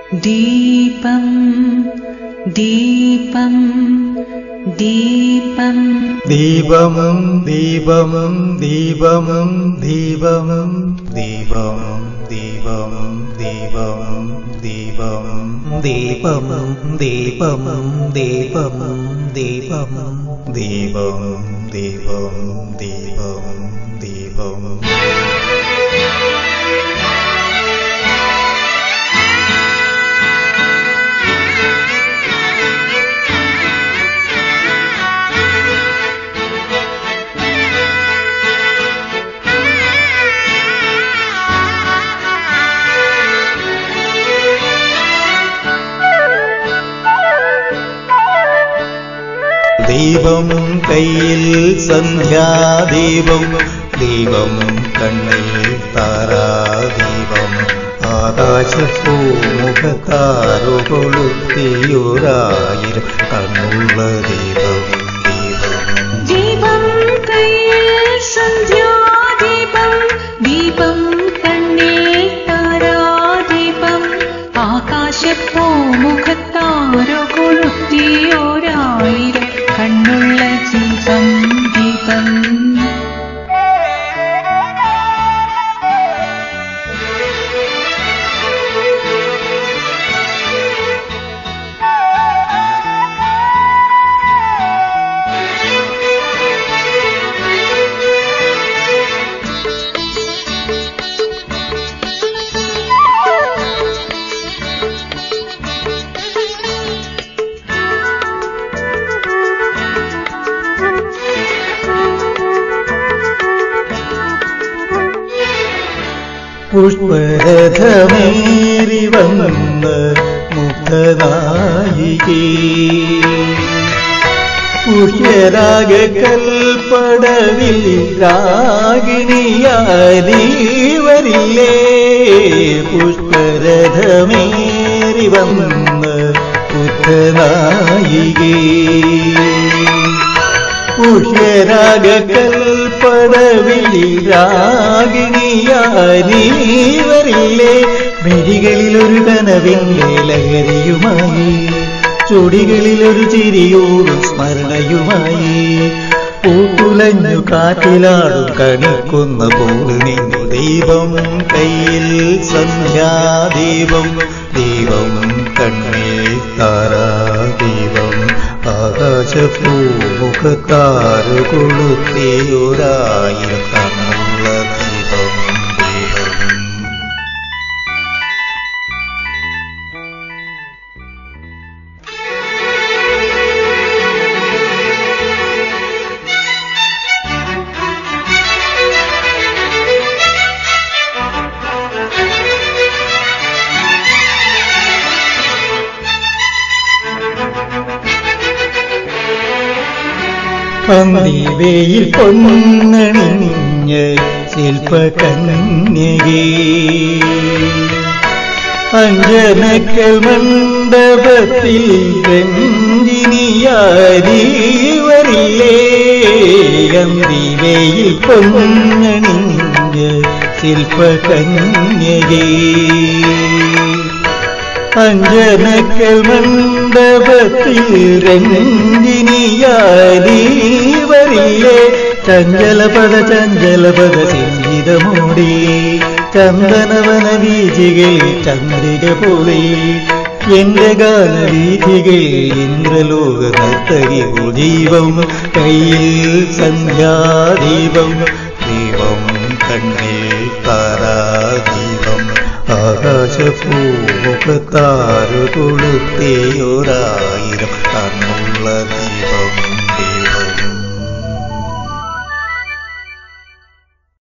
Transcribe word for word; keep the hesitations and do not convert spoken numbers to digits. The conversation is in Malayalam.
ദീപം ദീപം ദീപം ദീപമം ദീപമം ദീപമം ദീപമം ദീപമം ദീപമം ദീപമം ദീപമം ദീപമം ദീപമം ദീപമം ദീപമം ദീപമം ദീപമം ദീപമം ദീപമം ദീപം കയ്യിൽ സന്ധ്യാദീപം ദീപം കണ്ണിൽ താരാദീപം ആകാശപ്പൂമുഖത്താറുകൊളുത്തിയൊരായിരം കണ്ണുള്ള ദീപം ദീപം ദീപം കയ്യിൽ സന്ധ്യാദീപം ദീപം കണ്ണിൽ താരാദീപം ആകാശപ്പൂമുഖത്താറുകൊളുത്തിയൊരായിരം കണ്ണുള്ള ദീപം ദീപം പുഷ്പരഥമേറി വന്ന് മുക്തനായികേ പുഷ്യരാഗകൽപ്പടവിൽ രാഗിണിയായി വരില്ലേ പുഷ്പരഥമേറി വന്ന് മുക്തനായികേ പുഷ്യരാഗകൽപ്പടവിൽ രാഗിണിയായി വരില്ലേ മിഴികളിലൊരു കനവിന്റെ ലഹരിയുമായി ചുടികളിലൊരു ചിരിയോടും സ്മരണയുമായി പൂത്തുലഞ്ഞു കാറ്റിലാടും കണിക്കുന്ന പോലെ നിന്നു ദീപം കയ്യിൽ സന്ധ്യാദീപം ദീപം കണ്ണിൽ താരാദീപം ആകാശപ്പൂമുഖത്താറുകൊളുത്തിയൊരായിരം കണ്ണുള്ള ദീപം ദീപം അന്തിവയിൽ പൊന്നണിഞ്ഞ് ശില്പകന്യകേ അഞ്ജനക്കൽ മണ്ഡപത്തിൽ രഞ്ജിനിയാരി വരില്ലേ അന്തിവയിൽ പൊന്നണിഞ്ഞ് ശില്പകന്യകേ അഞ്ജനക്കൽ മണ്ഡപത്തിൽ രഞ്ജിനിയാരി വരില്ലേ ചഞ്ചലപദ ചഞ്ചലപദ സിംഹിതമൂടി ചന്ദനവന വീഥികൾ ചന്ദ്രിക പോലെ എന്റെ ഗാനവീഥികൾ ഇന്ദ്രലോക നർത്തകി ദീപം കയ്യിൽ സന്ധ്യാദീപം ദീപം കണ്ണിൽ താരാദീപം ആകാശപ്പൂമുഖത്താറുകൊളുത്തിയൊരായിരം